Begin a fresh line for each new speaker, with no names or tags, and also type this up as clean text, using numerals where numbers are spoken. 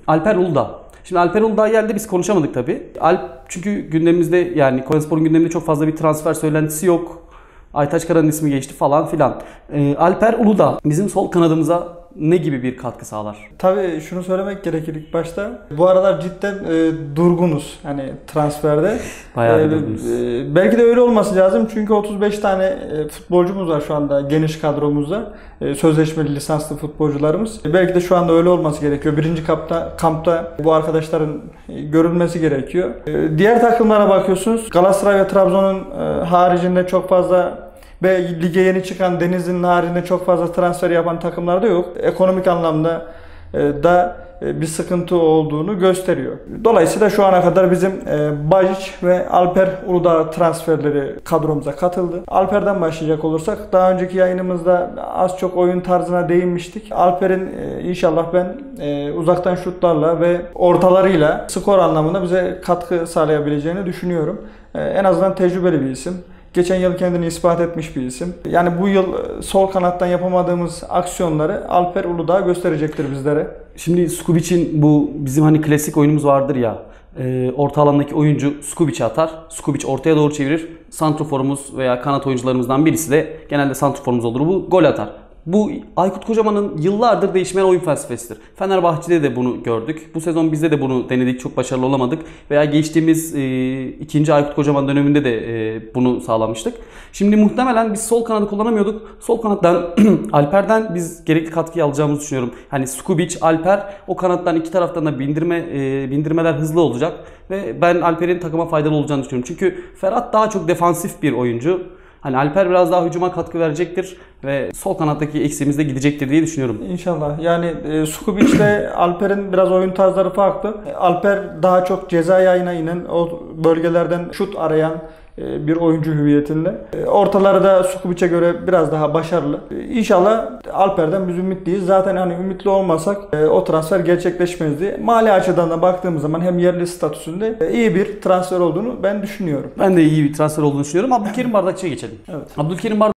Alper Uludağ. Şimdi Alper Uludağ geldi, biz konuşamadık tabii. Çünkü gündemimizde, yani Konyaspor'un gündeminde çok fazla bir transfer söylentisi yok. Aytaç Kara'nın ismi geçti falan filan. Alper Uludağ bizim sol kanadımıza ne gibi bir katkı sağlar?
Tabii şunu söylemek gerekir ilk başta. Bu aralar cidden durgunuz hani transferde.
Bayağı durgunuz.
Belki de öyle olması lazım çünkü 35 tane futbolcumuz var şu anda geniş kadromuzda. Sözleşmeli lisanslı futbolcularımız. Belki de şu anda öyle olması gerekiyor. Birinci kampta bu arkadaşların görülmesi gerekiyor. Diğer takımlara bakıyorsunuz. Galatasaray ve Trabzon'un haricinde çok fazla ve lige yeni çıkan Denizli'nin haricinde çok fazla transfer yapan takımlar da yok. Ekonomik anlamda da bir sıkıntı olduğunu gösteriyor. Dolayısıyla şu ana kadar bizim Bajic ve Alper Uludağ transferleri kadromuza katıldı. Alper'den başlayacak olursak daha önceki yayınımızda az çok oyun tarzına değinmiştik. Alper'in inşallah ben uzaktan şutlarla ve ortalarıyla skor anlamında bize katkı sağlayabileceğini düşünüyorum. En azından tecrübeli bir isim. Geçen yıl kendini ispat etmiş bir isim. Yani bu yıl sol kanattan yapamadığımız aksiyonları Alper Uludağ gösterecektir bizlere.
Şimdi Skubic'in bu bizim hani klasik oyunumuz vardır ya. Orta alandaki oyuncu Skubic'e atar. Skubic ortaya doğru çevirir. Santroforumuz veya kanat oyuncularımızdan birisi de genelde santroforumuz olur. Bu gol atar. Bu Aykut Kocaman'ın yıllardır değişmeyen oyun felsefesidir. Fenerbahçe'de de bunu gördük. Bu sezon bizde de bunu denedik. Çok başarılı olamadık. Veya geçtiğimiz ikinci Aykut Kocaman döneminde de bunu sağlamıştık. Şimdi muhtemelen biz sol kanadı kullanamıyorduk. Sol kanattan Alper'den biz gerekli katkıyı alacağımızı düşünüyorum. Hani Skubic, Alper, o kanattan iki taraftan da bindirmeler hızlı olacak. Ve ben Alper'in takıma faydalı olacağını düşünüyorum. Çünkü Ferhat daha çok defansif bir oyuncu. Hani Alper biraz daha hücuma katkı verecektir ve sol kanattaki eksiğimiz de gidecektir diye düşünüyorum.
İnşallah. Yani Skubic ile Alper'in biraz oyun tarzları farklı. Alper daha çok ceza yayına inen, o bölgelerden şut arayan bir oyuncu hüviyetinde. Ortaları da Skubic'e göre biraz daha başarılı. İnşallah Alper'den biz ümitliyiz. Zaten hani ümitli olmasak o transfer gerçekleşmezdi. Mali açıdan da baktığımız zaman hem yerli statüsünde iyi bir transfer olduğunu ben düşünüyorum.
Ben de iyi bir transfer olduğunu düşünüyorum. Abdülkerim Bardakçı'ya geçelim.
Evet.
Abdülkerim